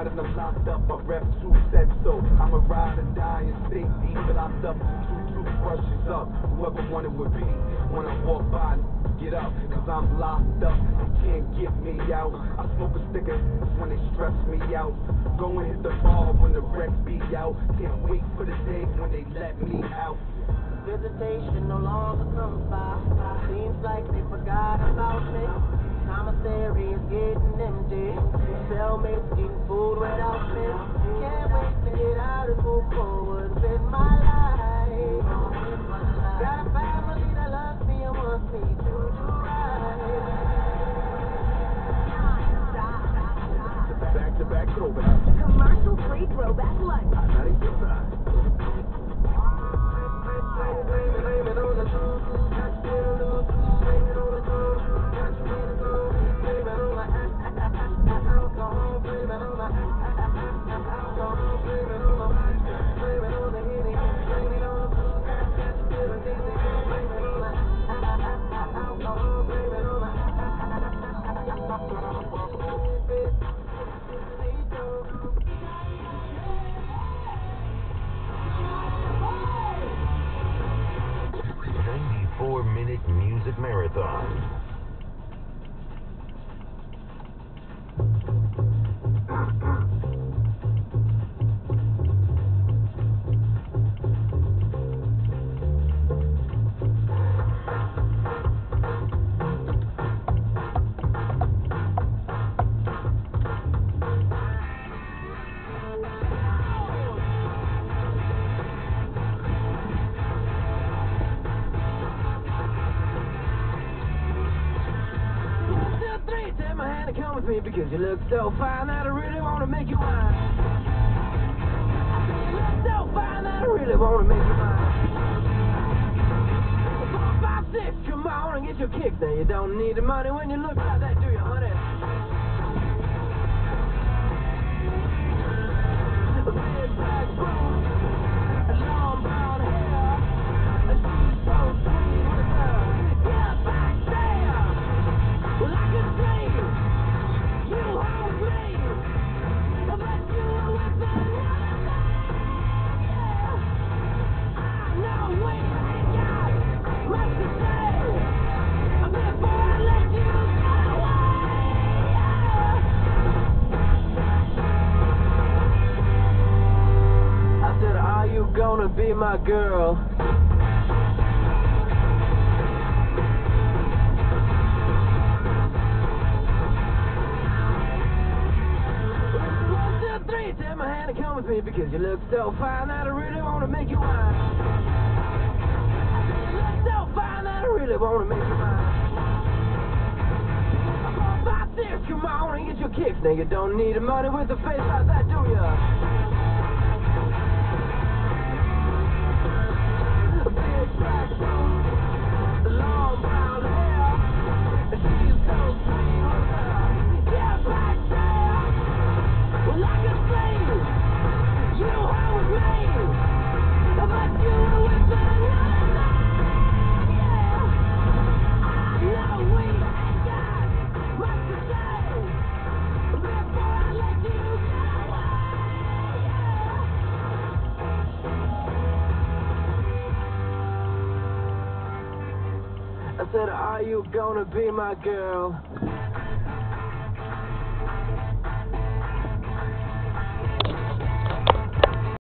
ride and I'm locked up. My rep too said so. I'ma ride and die and stay deep locked up. Two toothbrushes up. Whoever wanted would be. When I walk by, get up, cause I'm locked up. They can't get me out. I smoke a stick when they stress me out. Go and hit the bar when the wreck be out. Can't wait for the day when they let me out. Visitation no longer comes by. Seems like they forgot about me. Commissary is getting empty. Cellmates getting food without me. Can't wait to get out and move forward with my life. Got a family that loves me and wants me to do right. Back-to-back throwback. Commercial-free throwback lunch. Not a good time. Music Marathon. Come with me because you look so fine that I really want to make you mine. You look so fine that I really want to make you mine. 4, 5, 6, come on and get your kicks. Now you don't need the money when you look like that, do you, honey? A big black boots, a long brown hair, and she's so sweet with her. Yeah, back there, well I can see. You hold me, but you were with another man, yeah. I know we ain't got much to say, before I let you get away, yeah. I said, are you gonna be my girl? Take my hand and come with me because you look so fine that I really want to make you mine. You look so fine that I really want to make you mine. 4, 5, 6, come on and get your kicks. Now you don't need the money with a face like that, do ya? A big black boots, long brown hair, and she's so sweet with her. Yeah, back there. Well, I can see you hold me, but you were with another man, yeah. I know we ain't got much to say, before I let you get away, yeah. I said, are you gonna be my girl?